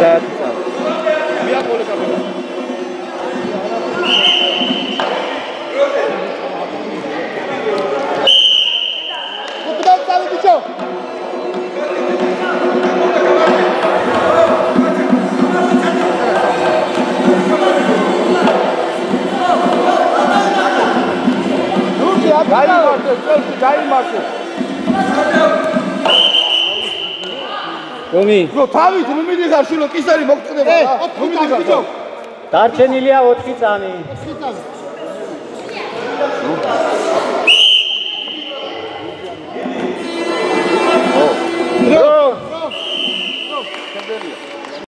რომი რო თავით რომ მიდიხარ შილო კისარი მოგწდება რა რომ მიდიხარ ბიჭო დარჩენილია 4 წამი რო